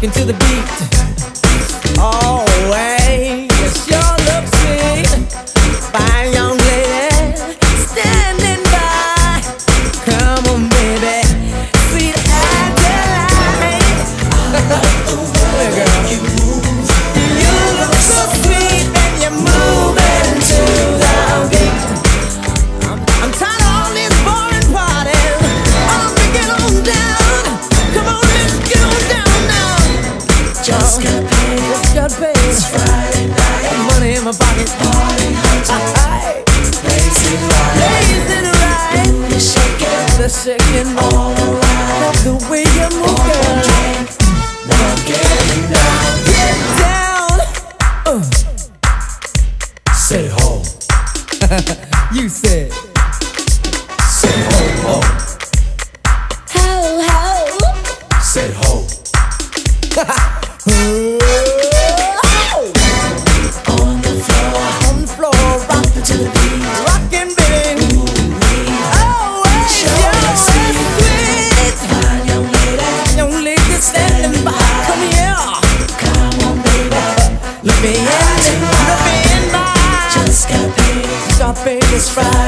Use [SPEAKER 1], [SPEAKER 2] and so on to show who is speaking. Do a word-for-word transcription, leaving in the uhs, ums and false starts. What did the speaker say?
[SPEAKER 1] rocking to the beat. Always, you sure look sweet. Fine young lady, standing by. Come on, baby, sweet Adeline. Hey, girl, you move. You look so sweet and you're moving to the beat. I'm, I'm tired of all this boring parties. I'm gonna get on down. Come on, let's get on down now.
[SPEAKER 2] Just got paid.
[SPEAKER 1] Just got paid.
[SPEAKER 2] It's Friday night.
[SPEAKER 1] Money in my pocket.
[SPEAKER 2] Party hunter. Lazy ride.
[SPEAKER 1] Lazy ride.
[SPEAKER 2] You're shaking.
[SPEAKER 1] The shaking
[SPEAKER 2] all around.
[SPEAKER 1] Love the way you move,
[SPEAKER 2] One
[SPEAKER 1] girl.
[SPEAKER 2] drink. Now I'm getting down.
[SPEAKER 1] Get down. Uh.
[SPEAKER 2] Say ho.
[SPEAKER 1] You said.
[SPEAKER 2] Say ho ho.
[SPEAKER 1] Ho ho.
[SPEAKER 2] Say ho. On the floor.
[SPEAKER 1] On the floor, rockin'
[SPEAKER 2] To the beat.
[SPEAKER 1] rockin', baby.
[SPEAKER 2] Ooh wee.
[SPEAKER 1] Oh, hey,
[SPEAKER 2] Sure,
[SPEAKER 1] you're
[SPEAKER 2] I see.
[SPEAKER 1] sweet.
[SPEAKER 2] Fine young lady.
[SPEAKER 1] Young lady standing by. Come here.
[SPEAKER 2] Come on, baby.
[SPEAKER 1] Let me in. Let me in, my.
[SPEAKER 2] Just got paid.
[SPEAKER 1] Stop, baby, it's Friday.